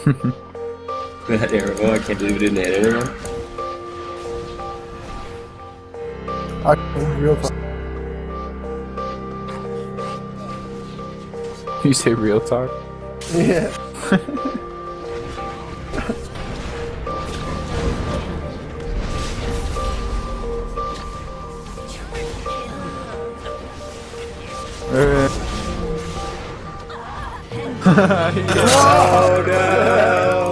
That arrow, I can't believe it didn't hit anyone. Real talk. You say real talk? Yeah. Yeah. Oh no!